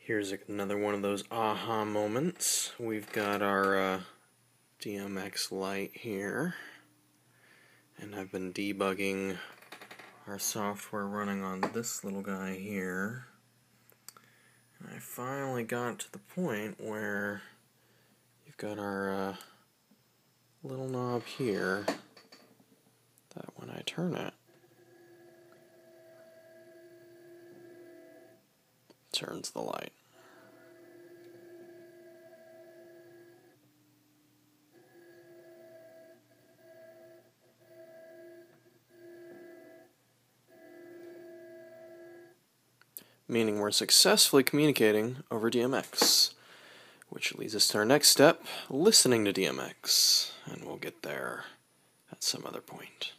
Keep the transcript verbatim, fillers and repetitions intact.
Here's another one of those aha moments. We've got our uh, D M X Lite here, and I've been debugging our software running on this little guy here. And I finally got to the point where you've got our uh, little knob here that when I turn it, turns the light. Meaning we're successfully communicating over D M X, which leads us to our next step, listening to D M X, and we'll get there at some other point.